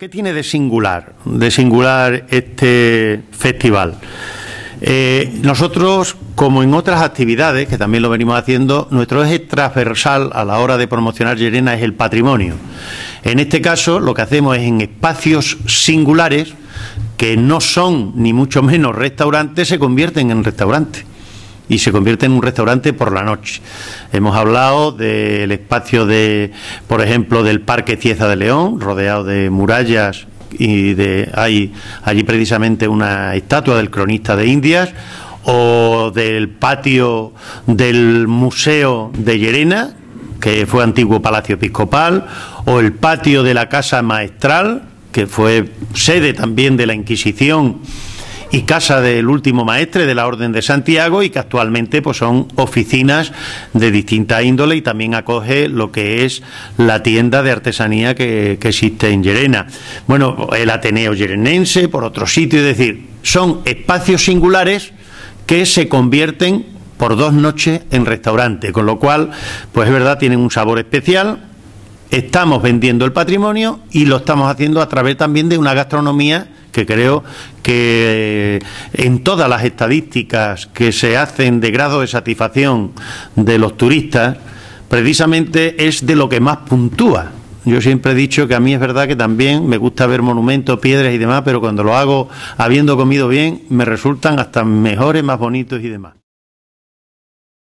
¿Qué tiene de singular este festival? Nosotros, como en otras actividades, que también lo venimos haciendo, nuestro eje transversal a la hora de promocionar Llerena es el patrimonio. En este caso, lo que hacemos es en espacios singulares, que no son ni mucho menos restaurantes, se convierten en restaurantes. Y se convierte en un restaurante por la noche. Hemos hablado del espacio por ejemplo, del Parque Cieza de León, rodeado de murallas, y hay allí precisamente una estatua del cronista de Indias, o del patio del Museo de Llerena, que fue antiguo Palacio Episcopal, o el patio de la Casa Maestral, que fue sede también de la Inquisición y casa del último maestre de la Orden de Santiago, y que actualmente pues son oficinas de distinta índole, y también acoge lo que es la tienda de artesanía que existe en Llerena. Bueno, el Ateneo Llerenense, por otro sitio, es decir, son espacios singulares que se convierten por 2 noches en restaurante, con lo cual, pues es verdad, tienen un sabor especial. Estamos vendiendo el patrimonio y lo estamos haciendo a través también de una gastronomía que creo que en todas las estadísticas que se hacen de grado de satisfacción de los turistas, precisamente es de lo que más puntúa. Yo siempre he dicho que a mí es verdad que también me gusta ver monumentos, piedras y demás, pero cuando lo hago habiendo comido bien, me resultan hasta mejores, más bonitos y demás.